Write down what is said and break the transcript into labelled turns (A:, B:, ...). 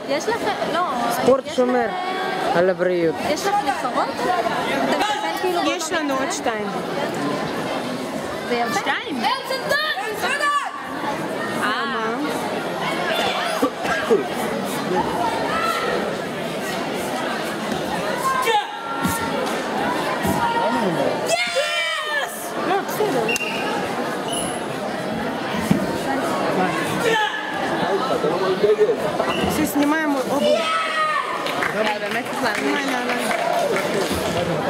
A: יש לך, לא.
B: ספורט שומר על הבריאות.
A: יש לך לפרות? אתה מתכוון כאילו...
C: יש לנו עוד 2.
A: זה יפה.
C: 2? לא, בסדר. Все, снимаем обувь.
A: באמת צריך להאמין.